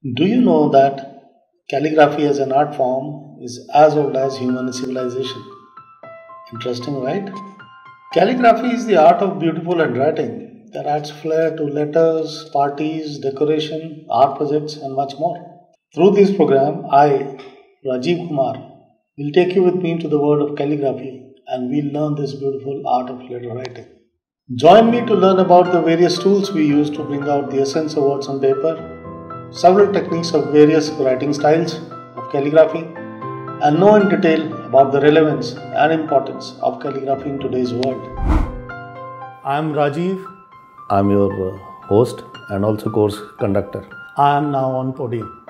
Do you know that calligraphy as an art form is as old as human civilization? Interesting, right? Calligraphy is the art of beautiful handwriting that adds flair to letters, parties, decoration, art projects, and much more. Through this program, I, Rajiv Kumar, will take you with me to the world of calligraphy and we'll learn this beautiful art of letter writing. Join me to learn about the various tools we use to bring out the essence of words on paper, several techniques of various writing styles of calligraphy, and know in detail about the relevance and importance of calligraphy in today's world. I am Rajiv. I'm your host and also course conductor. I am now on podium.